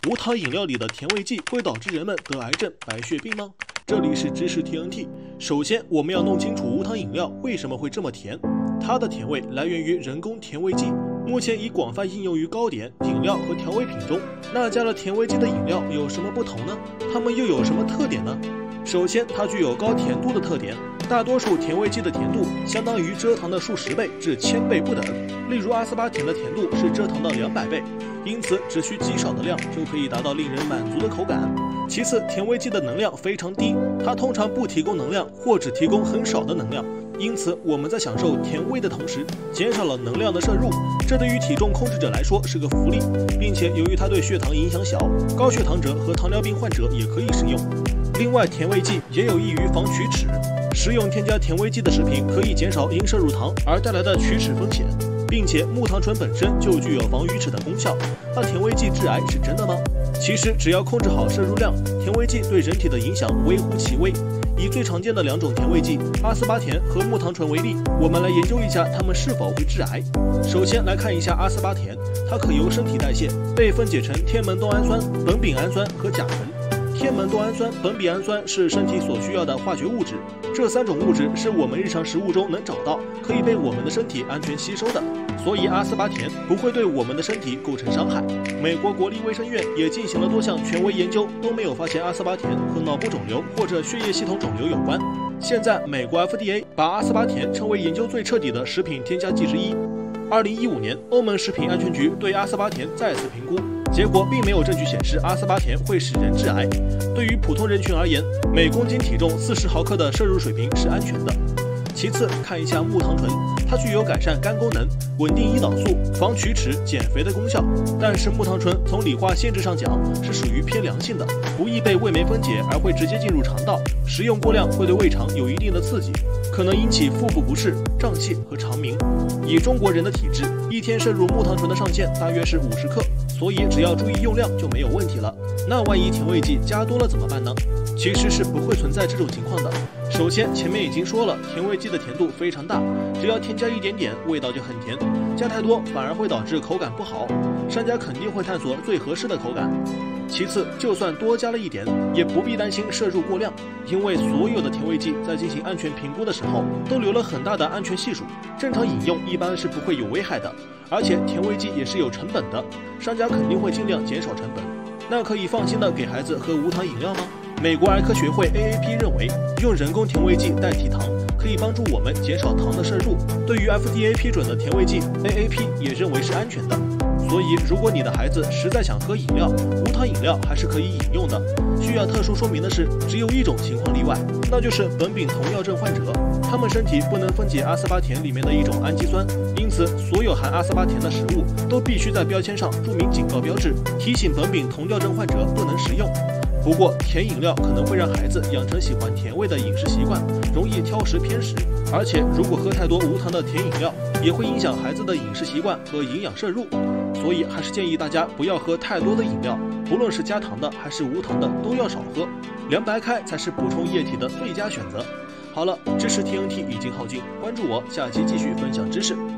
无糖饮料里的甜味剂会导致人们得癌症、白血病吗？这里是知识 TNT。首先，我们要弄清楚无糖饮料为什么会这么甜。它的甜味来源于人工甜味剂，目前已广泛应用于糕点、饮料和调味品中。那加了甜味剂的饮料有什么不同呢？它们又有什么特点呢？首先，它具有高甜度的特点。大多数甜味剂的甜度相当于蔗糖的数十倍至1000倍不等，例如阿斯巴甜的甜度是蔗糖的200倍，因此只需极少的量就可以达到令人满足的口感。其次，甜味剂的能量非常低，它通常不提供能量或只提供很少的能量，因此我们在享受甜味的同时减少了能量的摄入，这对于体重控制者来说是个福利，并且由于它对血糖影响小，高血糖者和糖尿病患者也可以食用。另外，甜味剂也有益于防龋齿，食用添加甜味剂的食品可以减少因摄入糖而带来的龋齿风险，并且木糖醇本身就具有防龋齿的功效。那甜味剂致癌是真的吗？其实只要控制好摄入量，甜味剂对人体的影响微乎其微。以最常见的2种甜味剂阿斯巴甜和木糖醇为例，我们来研究一下它们是否会致癌。首先来看一下阿斯巴甜，它可由身体代谢，被分解成天门冬氨酸、苯丙氨酸和甲醇。天门冬氨酸、苯丙氨酸是身体所需要的化学物质，这3种物质是我们日常食物中能找到，可以被我们的身体安全吸收的，所以阿斯巴甜不会对我们的身体构成伤害。美国国立卫生院也进行了多项权威研究，都没有发现阿斯巴甜和脑部肿瘤或者血液系统肿瘤有关。现在，美国 FDA 把阿斯巴甜称为研究最彻底的食品添加剂之一。2015年，欧盟食品安全局对阿斯巴甜再次评估，结果并没有证据显示阿斯巴甜会使人致癌。对于普通人群而言，每公斤体重40毫克的摄入水平是安全的。其次，看一下木糖醇，它具有改善肝功能、稳定胰岛素、防龋齿、减肥的功效。但是木糖醇从理化限制上讲是属于偏良性的，不易被胃酶分解，而会直接进入肠道。食用过量会对胃肠有一定的刺激，可能引起腹部不适、胀气和肠鸣。以中国人的体质，一天摄入木糖醇的上限大约是50克，所以只要注意用量就没有问题了。那万一甜味剂加多了怎么办呢？其实是不会存在这种情况的。首先，前面已经说了，甜味剂的甜度非常大，只要添加一点点，味道就很甜，加太多反而会导致口感不好。商家肯定会探索最合适的口感。其次，就算多加了一点，也不必担心摄入过量，因为所有的甜味剂在进行安全评估的时候，都留了很大的安全系数，正常饮用一般是不会有危害的。而且甜味剂也是有成本的，商家肯定会尽量减少成本。那可以放心的给孩子喝无糖饮料吗？美国儿科学会 AAP 认为，用人工甜味剂代替糖，可以帮助我们减少糖的摄入。对于 FDA 批准的甜味剂 ，AAP 也认为是安全的。所以，如果你的孩子实在想喝饮料，无糖饮料还是可以饮用的。需要特殊说明的是，只有一种情况例外，那就是苯丙酮药症患者，他们身体不能分解阿斯巴甜里面的一种氨基酸，因此所有含阿斯巴甜的食物都必须在标签上注明警告标志，提醒苯丙酮药症患者不能食用。不过，甜饮料可能会让孩子养成喜欢甜味的饮食习惯，容易挑食偏食。而且，如果喝太多无糖的甜饮料，也会影响孩子的饮食习惯和营养摄入。所以，还是建议大家不要喝太多的饮料，不论是加糖的还是无糖的，都要少喝。凉白开才是补充液体的最佳选择。好了，知识 TNT 已经耗尽，关注我，下期继续分享知识。